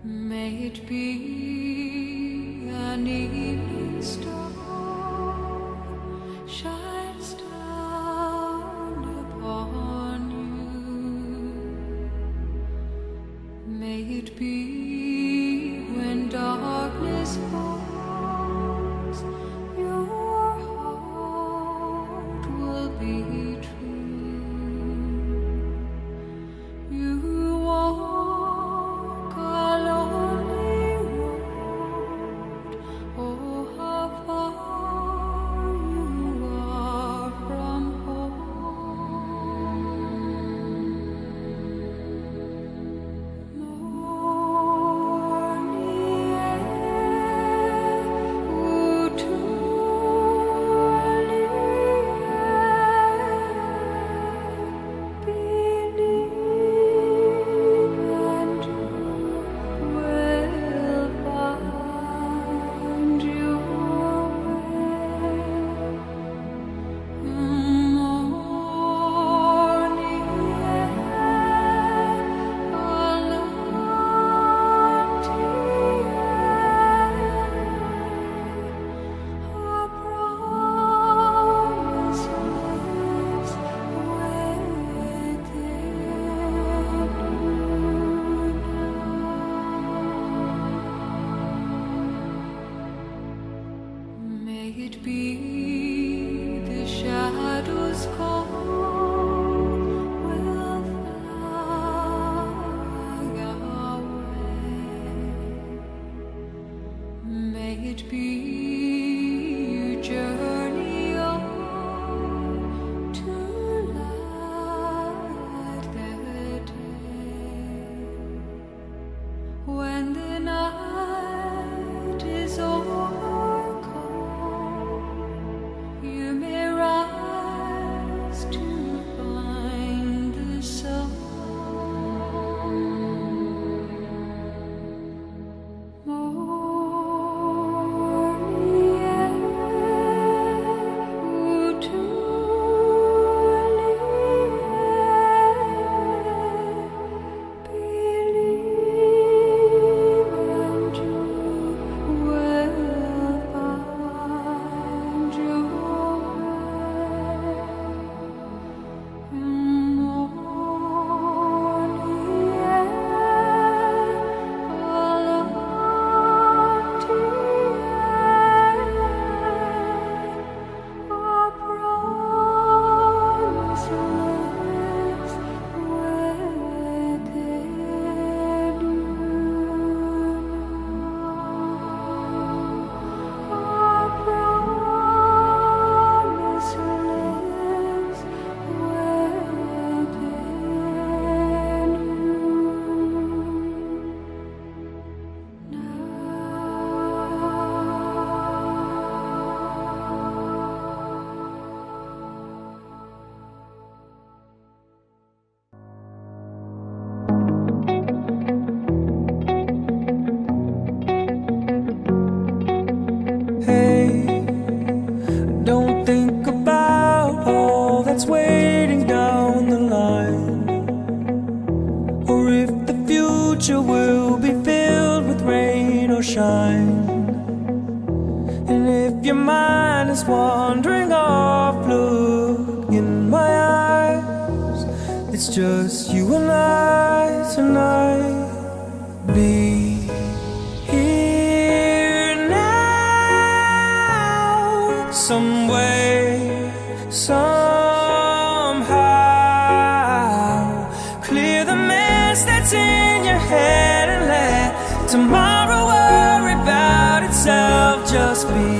May it be an evening star shines down upon you. May it be when darkness falls, your heart will be true. You walk a lonely road, oh how far you are from home. Morning air, ooh, to may it be the shadows call will fly away. May it be you journey on to light the day. When the night is over, you may rise to find the sun. Morning air, ooh, to believe and you will find your way. Morning air, along the our promise lives within you. Our promise lives within you now. Hey, don't think about all that's waiting down the line, or if the future will be filled with rain or shine. And if your mind is wandering off, look in my eyes. It's just you and I tonight. Be here now, some way, somehow. Clear the mess that's in your head and let tomorrow worry about itself. Just be